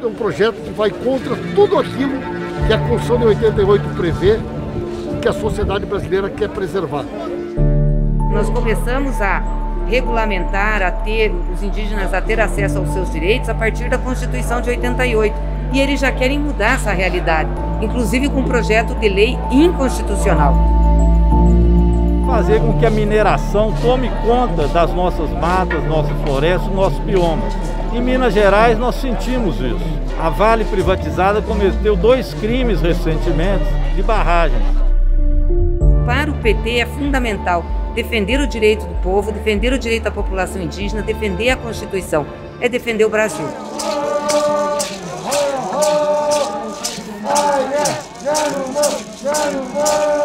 é um projeto que vai contra tudo aquilo que a Constituição de 88 prevê e que a sociedade brasileira quer preservar. Nós começamos a regulamentar, os indígenas a ter acesso aos seus direitos a partir da Constituição de 88. E eles já querem mudar essa realidade, inclusive com um projeto de lei inconstitucional. Fazer com que a mineração tome conta das nossas matas, nossas florestas, nossos biomas. Em Minas Gerais nós sentimos isso. A Vale privatizada cometeu 2 crimes recentemente de barragens. Para o PT é fundamental defender o direito do povo, defender o direito da população indígena, defender a Constituição, é defender o Brasil. Já não vou.